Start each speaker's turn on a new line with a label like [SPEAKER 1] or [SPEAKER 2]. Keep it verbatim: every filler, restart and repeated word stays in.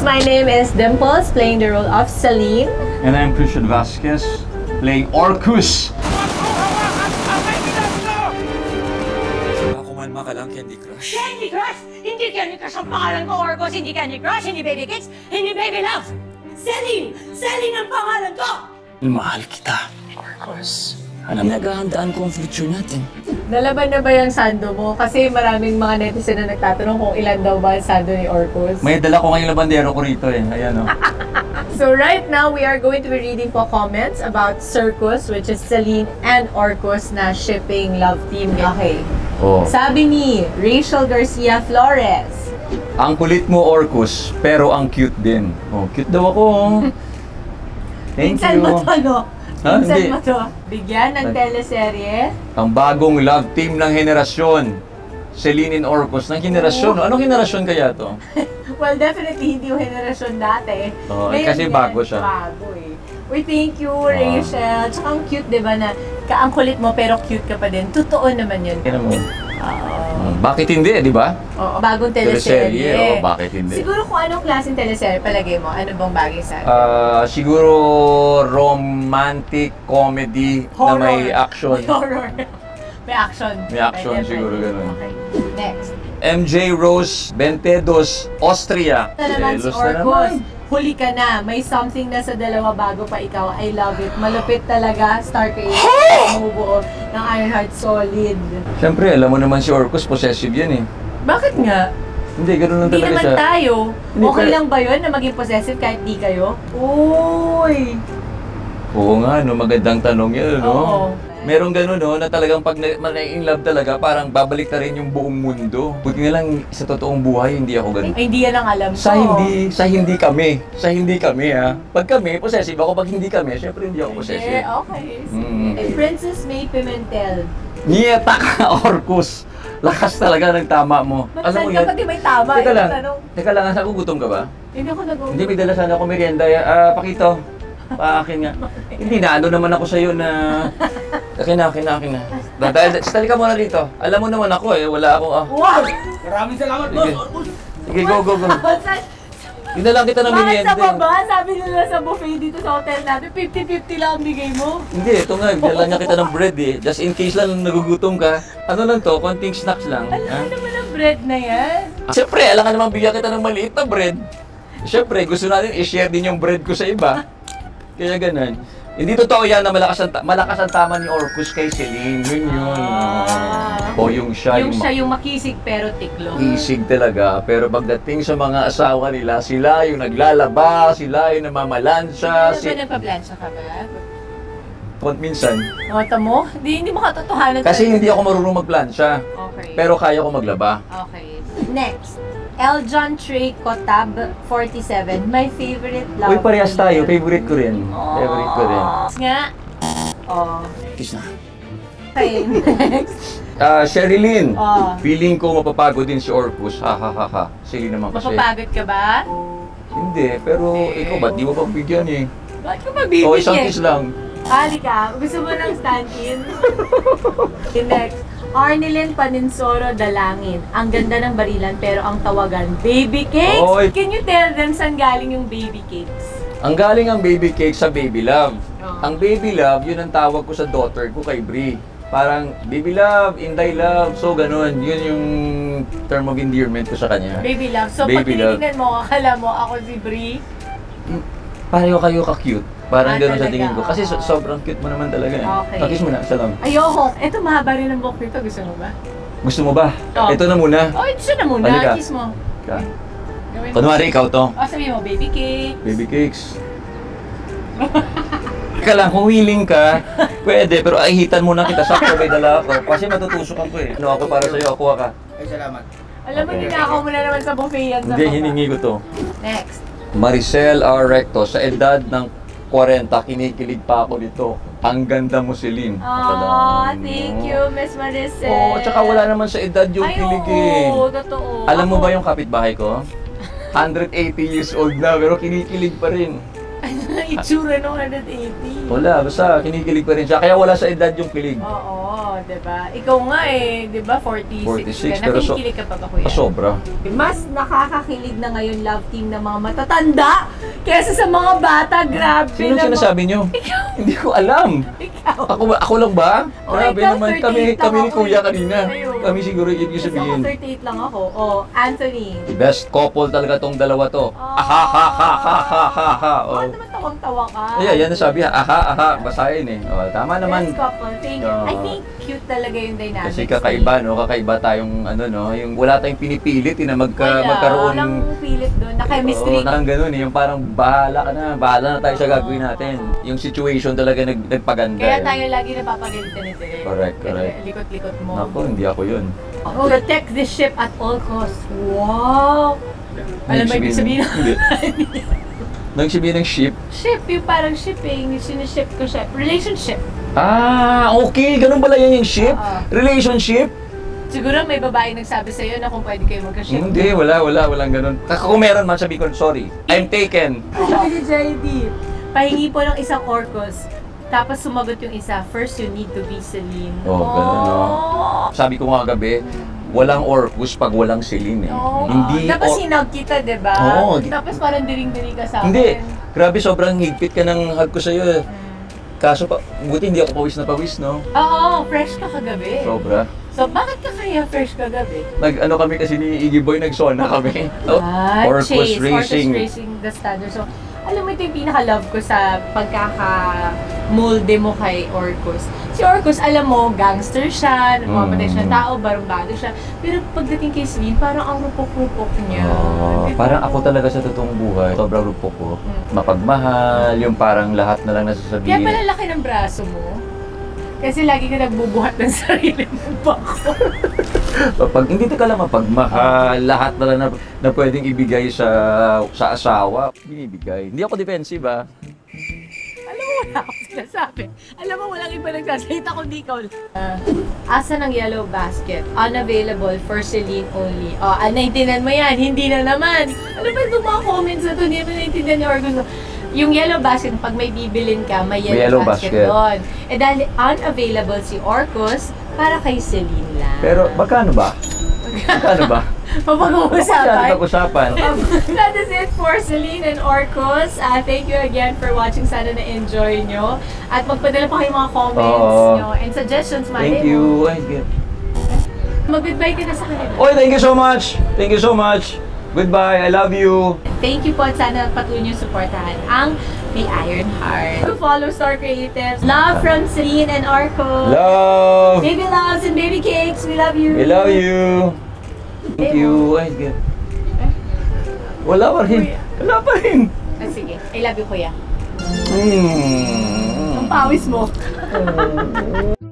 [SPEAKER 1] my name is Dimples, playing the role of Celine.
[SPEAKER 2] And I'm Vasquez, playing Sercus.
[SPEAKER 3] Kumalma ka lang, Candy Crush.
[SPEAKER 4] Candy Crush? Hindi Candy Crush ang pangalan ko, Sercus. Hindi Candy Crush, hindi Baby Cakes, hindi Baby Love. Celine! Celine ang pangalan ko!
[SPEAKER 3] Mahal kita, Sercus. Alam, naghahandaan ko ang future natin.
[SPEAKER 1] Nalaban na ba yung sando mo? Kasi maraming mga netizen na nagtatanong kung ilan daw ba ang sando ni Sercus.
[SPEAKER 2] May dala ko ngayong labandero ko rito eh. Ayan o.
[SPEAKER 1] So right now, we are going to be reading po comments about Sercus, which is Celine and Sercus na shipping love team. Okay.
[SPEAKER 2] Oh.
[SPEAKER 1] Sabi ni Rachel Garcia Flores.
[SPEAKER 2] Ang kulit mo, Sercus, pero ang cute din. Oh, cute daw ako. Thank
[SPEAKER 1] Pinsan
[SPEAKER 2] you.
[SPEAKER 1] mo to, no?
[SPEAKER 2] Ha?
[SPEAKER 1] Pinsan
[SPEAKER 2] Hindi.
[SPEAKER 1] mo to. Bigyan ng teleserye.
[SPEAKER 2] Ang bagong love team ng henerasyon. Celine and Sercus ng henerasyon.
[SPEAKER 1] Oh.
[SPEAKER 2] Anong henerasyon kaya to?
[SPEAKER 1] Well, definitely hindi yung henerasyon dati.
[SPEAKER 2] Oh,
[SPEAKER 1] Ngayon
[SPEAKER 2] kasi
[SPEAKER 1] yan,
[SPEAKER 2] bago siya.
[SPEAKER 1] Bago eh. Uy, thank you, Rachel. Tsaka ang cute, di ba, na ka ang kulit mo pero cute ka pa din. Totoo naman yun.
[SPEAKER 2] Kaya mo.
[SPEAKER 1] Oo.
[SPEAKER 2] Bakit hindi, di ba?
[SPEAKER 1] Oo, bagong
[SPEAKER 2] Teleserye,
[SPEAKER 1] teleserye.
[SPEAKER 2] oo, bakit hindi?
[SPEAKER 1] Siguro kung anong klaseng teleserye palagay mo, ano bang bagay sa atin?
[SPEAKER 2] Ah, siguro romantic comedy
[SPEAKER 1] Horror.
[SPEAKER 2] na may action.
[SPEAKER 1] May horror. May action.
[SPEAKER 2] May action,
[SPEAKER 1] Pwede,
[SPEAKER 2] siguro
[SPEAKER 1] pwede.
[SPEAKER 2] ganun.
[SPEAKER 1] Okay. Next.
[SPEAKER 2] M J Rose Bentedos, Austria.
[SPEAKER 1] Ito naman si
[SPEAKER 2] Selos na naman.
[SPEAKER 1] Sercus. Huli ka na. May something na sa dalawa bago pa ikaw. I love it. Malupit talaga. Star creator. Bumubuo ng Ironheart Solid.
[SPEAKER 2] Siyempre, alam mo naman si Sercus, possessive yan eh.
[SPEAKER 1] Bakit nga?
[SPEAKER 2] Hindi, ganoon lang
[SPEAKER 1] Hindi
[SPEAKER 2] talaga
[SPEAKER 1] naman
[SPEAKER 2] siya.
[SPEAKER 1] tayo.
[SPEAKER 2] Hindi,
[SPEAKER 1] Okay
[SPEAKER 2] pero-
[SPEAKER 1] lang ba yun na maging possessive kahit di kayo? Uy!
[SPEAKER 2] Oo nga, no, magandang tanong yan, no?
[SPEAKER 1] Oo.
[SPEAKER 2] Merong gano'n, no, na talagang pag na-in love talaga, parang babalik na rin yung buong mundo. Buti nga lang, sa totoong buhay, hindi ako gano'n.
[SPEAKER 1] Ay, hindi yan ang alam ko.
[SPEAKER 2] Sa hindi, sa hindi kami. Sa hindi kami, ha. Pag kami, possessive ako. Pag hindi kami, syempre hindi ako possessive.
[SPEAKER 1] Yeah, okay.
[SPEAKER 2] Mm.
[SPEAKER 1] Eh, Princess May Pimentel.
[SPEAKER 2] Nieta ka, Sercus. Lakas talaga ng tama mo.
[SPEAKER 1] Ba't saan ka pati may tama?
[SPEAKER 2] Teka
[SPEAKER 1] eh,
[SPEAKER 2] lang,
[SPEAKER 1] tanong.
[SPEAKER 2] teka lang, nasa gutom ka ba?
[SPEAKER 1] Hindi ako nag-uwi.
[SPEAKER 2] Hindi, may dala sana ako merienda. Ah, Pakito. Paakin nga. Hindi na, ano naman ako sa'yo na... Akin na, akin na, akin na. Dahil, stali ka muna dito. Alam mo naman ako eh, wala akong... Ah.
[SPEAKER 1] Wow!
[SPEAKER 3] Maraming salamat,
[SPEAKER 2] Sige. Sige, go, go, go. Hindi lang kita ng
[SPEAKER 1] Bakit
[SPEAKER 2] merienda.
[SPEAKER 1] sa baba? Sabi nila sa buffet dito sa hotel natin, fifty fifty lang ang bigay mo.
[SPEAKER 2] Hindi, ito nga, dala nga kita ng bread eh. Just in case lang nagugutom ka. Ano lang to, konting snacks lang.
[SPEAKER 1] Alam
[SPEAKER 2] Ha?
[SPEAKER 1] mo naman ang bread na yan.
[SPEAKER 2] Siyempre, alam ka naman bigyan kita ng maliit na bread. Siyempre, gusto natin i-share din yung bread ko sa iba. Kaya ganun. Hindi totoo yan na malakas ang, malakas ang tama ni Sercus kay Celine. Yun yun.
[SPEAKER 1] Ah.
[SPEAKER 2] O yung siya,
[SPEAKER 1] Yung
[SPEAKER 2] yung,
[SPEAKER 1] siya yung makisig pero tiklo.
[SPEAKER 2] isig talaga. Pero pagdating sa mga asawa nila, sila yung naglalaba, sila yung namamalansya.
[SPEAKER 1] Ano
[SPEAKER 2] Si...
[SPEAKER 1] ba nagpa-plansya ka ba?
[SPEAKER 2] Kung minsan.
[SPEAKER 1] Nota mo? Hindi, hindi mo katotohanan.
[SPEAKER 2] Kasi
[SPEAKER 1] talaga.
[SPEAKER 2] hindi ako marunong magplansya.
[SPEAKER 1] Okay.
[SPEAKER 2] Pero kaya ko maglaba.
[SPEAKER 1] Okay. Next. Eljon Trey Kotab, forty-seven. My favorite love.
[SPEAKER 2] Uy, parehas tayo.
[SPEAKER 1] team.
[SPEAKER 2] Favorite ko rin. Favorite ko rin.
[SPEAKER 1] Nga. Oh.
[SPEAKER 3] Kiss na.
[SPEAKER 1] Okay, next.
[SPEAKER 2] Ah, Sherilyn.
[SPEAKER 1] Oh.
[SPEAKER 2] Feeling ko mapapagod din si Sercus. Ha ha ha ha. Celine naman kasi.
[SPEAKER 1] Mapapagod ka ba?
[SPEAKER 2] Hindi, pero ikaw ba't di mo pagbigyan eh?
[SPEAKER 1] Bakit ka mabibigyan?
[SPEAKER 2] O isang kiss lang.
[SPEAKER 1] Halika, gusto mo ng stand-in? Okay, next. Arnilyn Paninsoro Dalangin. Ang ganda ng barilan pero ang tawagan, baby cakes?
[SPEAKER 2] Oy.
[SPEAKER 1] Can you tell them saan galing yung baby cakes?
[SPEAKER 2] Ang galing ang baby cake sa baby love.
[SPEAKER 1] Oh.
[SPEAKER 2] Ang baby love, yun ang tawag ko sa daughter ko kay Brie. Parang baby love, inday love, so ganun. Yun yung term of endearment ko sa kanya.
[SPEAKER 1] Baby love. So
[SPEAKER 2] Baby
[SPEAKER 1] pag tinitingnan mo, akala mo ako si Brie?
[SPEAKER 2] Pareho kayo ka-cute. Parang
[SPEAKER 1] Ah,
[SPEAKER 2] ganun sa
[SPEAKER 1] talaga,
[SPEAKER 2] tingin ko. Kasi so,
[SPEAKER 1] oo.
[SPEAKER 2] sobrang cute mo naman talaga eh.
[SPEAKER 1] Okay.
[SPEAKER 2] Pakis mo na, isa lang.
[SPEAKER 1] Ayoko. Ito mahaba rin ang buhok nito. Gusto mo ba?
[SPEAKER 2] Gusto mo ba?
[SPEAKER 1] Oo.
[SPEAKER 2] Ito na muna.
[SPEAKER 1] Oh, ito siya na muna.
[SPEAKER 2] Halika.
[SPEAKER 1] Kiss mo.
[SPEAKER 2] Ka.
[SPEAKER 1] Gawin mo.
[SPEAKER 2] Kunwari ikaw to.
[SPEAKER 1] Oh, sabi mo, baby cake.
[SPEAKER 2] Baby cakes. Ika lang, kung willing ka, pwede. Pero ahitan muna kita. Sakto may dala ako. Kasi matutusok ako eh. Ano ako para sa'yo? Kuha ka.
[SPEAKER 3] Ay, salamat.
[SPEAKER 1] Alam mo, ninakaw mo na naman sa buffet yan sa
[SPEAKER 2] Hindi,
[SPEAKER 1] baba.
[SPEAKER 2] hiningi ko to.
[SPEAKER 1] Next.
[SPEAKER 2] Maricel R. Recto, sa edad ng forty, kinikilig pa ako nito. Ang ganda mo, Celine.
[SPEAKER 1] Aw, thank you, Miss Maricel.
[SPEAKER 2] Oo, at saka wala naman sa edad yung
[SPEAKER 1] Ay,
[SPEAKER 2] kilig eh.
[SPEAKER 1] oo, totoo.
[SPEAKER 2] Alam mo
[SPEAKER 1] Ako-
[SPEAKER 2] ba yung kapitbahay ko? one hundred eighty years old na, pero kinikilig pa rin.
[SPEAKER 1] Itsura ng one hundred eighty.
[SPEAKER 2] Wala, basta kinikilig pa rin siya. Kaya wala sa edad yung kilig.
[SPEAKER 1] Oo, diba? Ikaw nga eh, diba? forty-six,
[SPEAKER 2] forty-six,
[SPEAKER 1] ka.
[SPEAKER 2] pero so,
[SPEAKER 1] Nakikilig ka pa ba, kuya?
[SPEAKER 2] ah, sobra.
[SPEAKER 1] Mas nakakakilig na ngayon love team ng mga matatanda kesa sa mga bata. Grabe
[SPEAKER 2] Sino
[SPEAKER 1] naman.
[SPEAKER 2] sinasabi nyo?
[SPEAKER 1] Ikaw.
[SPEAKER 2] Hindi ko alam.
[SPEAKER 1] Ikaw.
[SPEAKER 2] Ako, ba- ako lang ba?
[SPEAKER 1] Oh,
[SPEAKER 2] Grabe
[SPEAKER 1] ikaw,
[SPEAKER 2] naman.
[SPEAKER 1] thirty-eight
[SPEAKER 2] Kami,
[SPEAKER 1] lang
[SPEAKER 2] kami ni
[SPEAKER 1] ako
[SPEAKER 2] Kuya
[SPEAKER 1] eh.
[SPEAKER 2] kanina.
[SPEAKER 1] Ayun.
[SPEAKER 2] Kami siguro yun yung
[SPEAKER 1] Kasi ako
[SPEAKER 2] sabihin.
[SPEAKER 1] thirty-eight lang ako. Oh, Anthony.
[SPEAKER 2] Best couple talaga tong dalawa to.
[SPEAKER 1] Oh.
[SPEAKER 2] Aha, ha, ha, ha, ha, ha, ha.
[SPEAKER 1] Bakit
[SPEAKER 2] Oh.
[SPEAKER 1] naman tawang-tawa ka?
[SPEAKER 2] Yeah, yan ang sabi. Aha, aha. Basahin eh. Oh, tama naman.
[SPEAKER 1] Best couple. Thank you.
[SPEAKER 2] Oh.
[SPEAKER 1] I think cute talaga yung dynamics.
[SPEAKER 2] Kasi kakaiba, no? Kakaiba tayong, ano, no? Yung wala tayong pinipilit, eh, na magka,
[SPEAKER 1] Wala,
[SPEAKER 2] magkaroon.
[SPEAKER 1] walang pilit doon. Na-chemistry.
[SPEAKER 2] Oo, nakang ganun eh. Yung parang bahala ka na. Bahala na tayo sa gagawin natin. Yung situation talaga nag, nagpaganda.
[SPEAKER 1] Kaya
[SPEAKER 2] eh.
[SPEAKER 1] tayo lagi napapagalitan nito eh.
[SPEAKER 2] Correct, correct.
[SPEAKER 1] Likot-likot mo.
[SPEAKER 2] Naku, hindi ako yun.
[SPEAKER 1] Protect this ship at all costs. Wow! Alam mo ibig sabihin?
[SPEAKER 2] Hindi. Nang sabihin ng ship?
[SPEAKER 1] Ship, yung parang shipping. Siniship ko siya. Relationship.
[SPEAKER 2] Ah, okay. Ganun pala yan yung ship?
[SPEAKER 1] Oo.
[SPEAKER 2] Relationship?
[SPEAKER 1] Siguro may babae nagsabi sa'yo na kung pwede kayo magka-ship.
[SPEAKER 2] Hindi, wala, wala, walang ganun. Kung meron man, sabi ko, sorry. I'm taken.
[SPEAKER 1] Sabi ni J D, pahingi po ng isang orcos. Tapos sumagot yung isa, first you need to be Celine.
[SPEAKER 2] Oh, ganun, no? Sabi ko nga gabi, walang Orcus pag walang Celine eh.
[SPEAKER 1] Oh,
[SPEAKER 2] Hindi
[SPEAKER 1] tapos
[SPEAKER 2] or-
[SPEAKER 1] sinag kita, di ba?
[SPEAKER 2] Oo.
[SPEAKER 1] Tapos parang diring-diri ka sa akin.
[SPEAKER 2] Hindi. Grabe, sobrang higpit ka ng hug ko sa'yo eh. Kaso pa, buti hindi ako pawis na pawis, no?
[SPEAKER 1] Oo, fresh ka kagabi.
[SPEAKER 2] Sobra.
[SPEAKER 1] So, bakit ka kaya fresh kagabi?
[SPEAKER 2] Nag-ano kami kasi ni Iggy Boy, nag-sona kami. Oh,
[SPEAKER 1] Ah,
[SPEAKER 2] Orcus
[SPEAKER 1] Chase,
[SPEAKER 2] Racing.
[SPEAKER 1] Orcus Racing, the standard. So, alam mo ito yung pinaka-love ko sa pagkaka-molde mo kay Orcus. Si Orcus, alam mo, gangster siya, nagmamatay siya ng
[SPEAKER 2] Mm.
[SPEAKER 1] tao, barumbado siya. Pero pagdating kay Celine, parang ang rupok-rupok niya.
[SPEAKER 2] Oh,
[SPEAKER 1] Di ba?
[SPEAKER 2] parang ako talaga sa totoong buhay. Sobrang rupo ko.
[SPEAKER 1] Mm.
[SPEAKER 2] Mapagmahal, yung parang lahat na lang
[SPEAKER 1] Kaya
[SPEAKER 2] nasasabihin.
[SPEAKER 1] pala laki ng braso mo. Kasi lagi ka nagbubuhat ng sarili mong bako.
[SPEAKER 2] Pag hindi ka lang mapagmahal, lahat na lang na, na pwedeng ibigay sa sa asawa, binibigay. Hindi ako defensive ah.
[SPEAKER 1] Alam mo, wala akong sinasabi. Alam mo, walang iba nagsasalita kundi ikaw lang. Uh, asa ng yellow basket? Unavailable for Celine only. Oh, ah, naintindihan mo yan. Hindi na naman. Ano ba itong mga comments na ito? Hindi mo naintindihan ni Orgus. Yung yellow basket, pag may bibilin ka, may yellow,
[SPEAKER 2] May yellow
[SPEAKER 1] basket,
[SPEAKER 2] basket.
[SPEAKER 1] doon. Eh dahil unavailable si Orcus, para kay Celine lang.
[SPEAKER 2] Pero magkano ba? Magkano ba?
[SPEAKER 1] Mapag-uusapan.
[SPEAKER 2] Pag-usapan.
[SPEAKER 1] Um, that is it for Celine and Orcus. Uh, thank you again for watching. Sana na-enjoy nyo. At magpadala pa kayo mga comments
[SPEAKER 2] Oo.
[SPEAKER 1] nyo and suggestions.
[SPEAKER 2] Thank you. Ay, good.
[SPEAKER 1] Mag-goodbye ka na sa kanila.
[SPEAKER 2] Oy, thank you so much. Thank you so much. Goodbye. I love you.
[SPEAKER 1] Thank you po at sana patuloy nyo supportahan ang The Iron Heart. To follow Star Creatives. Love from Celine and Orcus.
[SPEAKER 2] Love.
[SPEAKER 1] Baby loves and baby cakes. We love you.
[SPEAKER 2] I love you. Thank you. Ay, good. Wala pa rin. Wala pa rin.
[SPEAKER 1] Ah, sige. I love you, kuya.
[SPEAKER 2] Mm.
[SPEAKER 1] Ang pawis mo.